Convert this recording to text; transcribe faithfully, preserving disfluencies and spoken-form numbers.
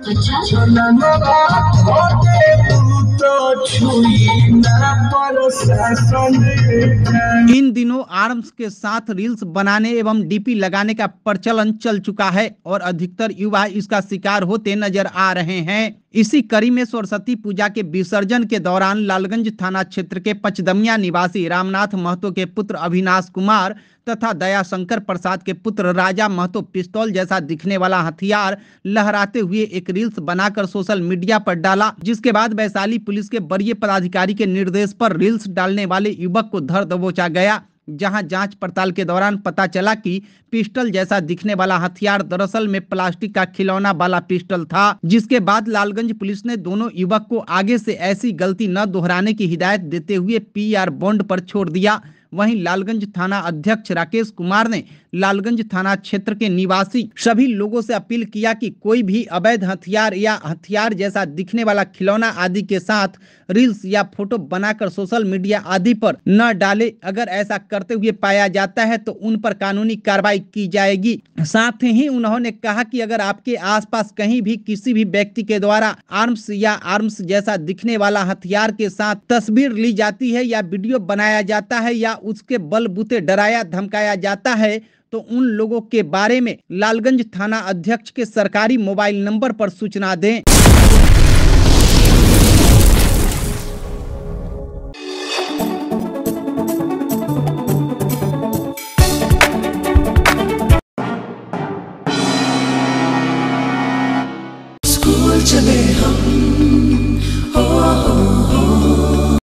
इन दिनों आर्म्स के साथ रील्स बनाने एवं डीपी लगाने का प्रचलन चल चुका है और अधिकतर युवा इसका शिकार होते नजर आ रहे हैं। इसी कड़ी में सरस्वती पूजा के विसर्जन के दौरान लालगंज थाना क्षेत्र के पचदमिया निवासी रामनाथ महतो के पुत्र अविनाश कुमार तथा दयाशंकर प्रसाद के पुत्र राजा महतो पिस्तौल जैसा दिखने वाला हथियार लहराते हुए एक रील्स बनाकर सोशल मीडिया पर डाला, जिसके बाद वैशाली पुलिस के वरीय पदाधिकारी के निर्देश पर रील्स डालने वाले युवक को धर दबोचा गया। जहां जांच पड़ताल के दौरान पता चला कि पिस्टल जैसा दिखने वाला हथियार दरअसल में प्लास्टिक का खिलौना वाला पिस्टल था, जिसके बाद लालगंज पुलिस ने दोनों युवक को आगे से ऐसी गलती न दोहराने की हिदायत देते हुए पी आर बॉन्ड पर छोड़ दिया। वहीं लालगंज थाना अध्यक्ष राकेश कुमार ने लालगंज थाना क्षेत्र के निवासी सभी लोगों से अपील किया कि कोई भी अवैध हथियार या हथियार जैसा दिखने वाला खिलौना आदि के साथ रील्स या फोटो बनाकर सोशल मीडिया आदि पर न डाले। अगर ऐसा करते हुए पाया जाता है तो उन पर कानूनी कार्रवाई की जाएगी। साथ ही उन्होंने कहा कि अगर आपके आसपास कहीं भी किसी भी व्यक्ति के द्वारा आर्म्स या आर्म्स जैसा दिखने वाला हथियार के साथ तस्वीर ली जाती है या वीडियो बनाया जाता है या उसके बलबूते डराया धमकाया जाता है तो उन लोगों के बारे में लालगंज थाना अध्यक्ष के सरकारी मोबाइल नंबर पर सूचना दें।